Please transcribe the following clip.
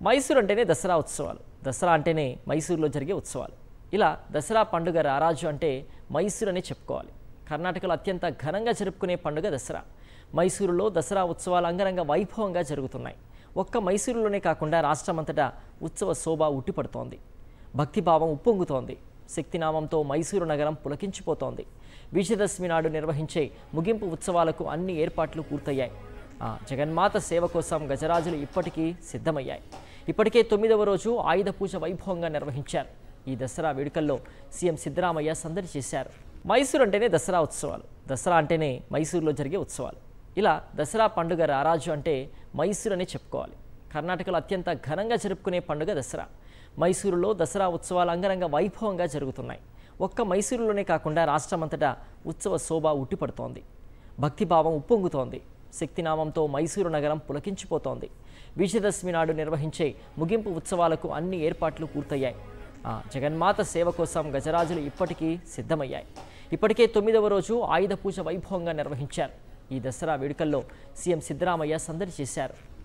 మైసూరు అంటేనే దసరా ఉత్సవాలు. దసరా అంటేనే మైసూరులో జరిగే ఉత్సవాలు. ఇలా దసరా పండుగ రారాజు అంటే మైసూరు అనే చెప్పుకోవాలి. కర్ణాటకలో అత్యంత ఘనంగా జరుపుకునే పండుగ దసరా. మైసూరులో దసరా ఉత్సవాలు అంగరంగ వైభవంగా జరుగుతున్నాయి. ఒక్క మైసూరులోనే కాకుండా రాష్ట్రమంతటా ఉత్సవ శోభ ఉట్టిపడుతోంది. భక్తిభావం ఉప్పొంగుతోంది. శక్తినామంతో మైసూరు నగరం పులకించిపోతోంది. విజయదశమి నాడు నిర్వహించే ముగింపు ఉత్సవాలకు అన్ని ఏర్పాట్లు పూర్తయ్యాయి. జగన్మాత సేవ కోసం గజరాజులు ఇప్పటికీ సిద్ధమయ్యాయి. ఇప్పటికే 9వ రోజు ఆయుధ పూజ వైభవంగా నిర్వహించారు. ఈ దసరా వేడుకల్లో సీఎం సిద్ధరామయ్య సందడి చేశారు. మైసూరు అంటేనే దసరా ఉత్సవాలు. దసరా అంటేనే మైసూరులో జరిగే ఉత్సవాలు. ఇలా దసరా పండుగ రారాజు అంటే మైసూరు అనే చెప్పుకోవాలి. కర్ణాటకలో అత్యంత ఘనంగా జరుపుకునే పండుగ దసరా. మైసూరులో దసరా ఉత్సవాలు అంగరంగ వైభవంగా జరుగుతున్నాయి. ఒక్క మైసూరులోనే కాకుండా రాష్ట్రమంతటా ఉత్సవ శోభ ఉట్టిపడుతోంది. భక్తిభావం ఉప్పొంగుతోంది. శక్తినామంతో మైసూరు నగరం పులకించిపోతోంది. విజయదశమి నాడు నిర్వహించే ముగింపు ఉత్సవాలకు అన్ని ఏర్పాట్లు పూర్తయ్యాయి. జగన్మాత సేవ కోసం గజరాజులు ఇప్పటికీ సిద్ధమయ్యాయి. ఇప్పటికే 9వ రోజు ఆయుధ పూజ వైభవంగా నిర్వహించారు. ఈ దసరా వేడుకల్లో సీఎం సిద్ధరామయ్య సందడి చేశారు.